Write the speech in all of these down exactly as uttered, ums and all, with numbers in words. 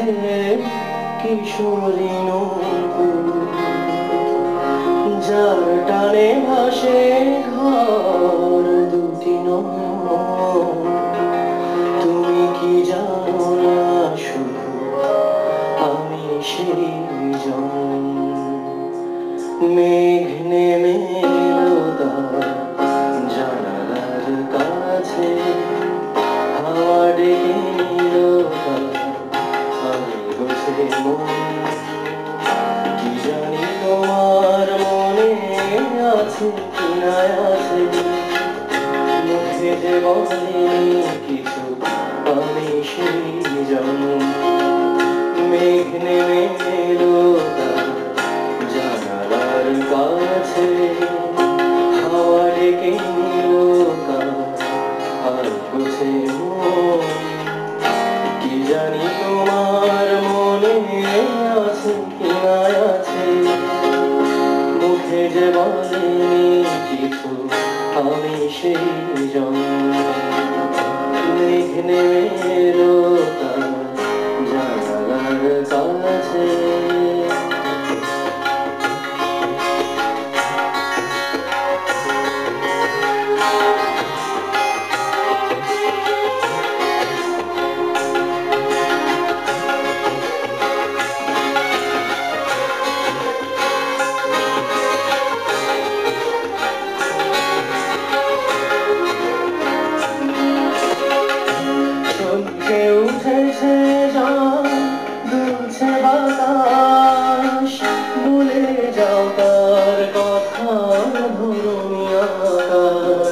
কিশোরী নূপুর, যার টানে ভাসে ঘর দুটি নয়ন। তুমি কি জানো না শুধু আমি সেই জন। মেঘ নেমে এলো তার জানালার কাছে, হাওয়া ডেকে নিল তার আলগোছে মন। কি জানি তোমার মনে আছে কিনা আছে, মুখে যে বলেনি কিছু আমি সেই জন। মেঘ নেমে এলো তার জানালার কাছে, হাওয়া ডেকে নিল তার আলগোছে মন। কি জানি তোমার মনে আছে কিনা আছে, মুখে যে বলেনি কিছু আমি সেই জন। মেঘ নেমে এলো তার জানালার কাছে। চমকে উঠেছে জন, দুলছে বাতাস, ভুলে যাও তার কথা ধরুনি আকাশ।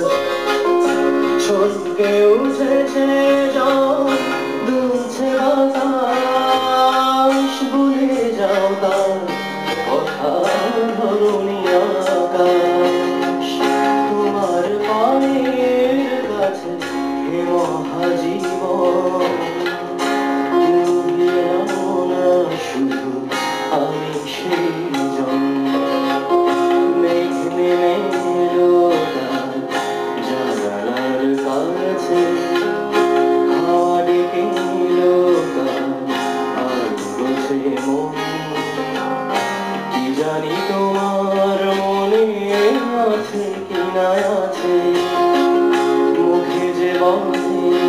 চমকে উঠেছে জন, দুলছে বাতাস, ভুলে যাও তার কথা ধরুনি আকাশ। তোমার পায়ের কাছে হে মহাজীবন, তুমি জানো না শুধু আমি সেই জন। মেঘ নেমে এলো তার জানালার কাছে, হাওয়া ডেকে নিল তার আলগোছে মন। কি জানি তোমার মনে আছে কিনা আছে, মুখে যে বলে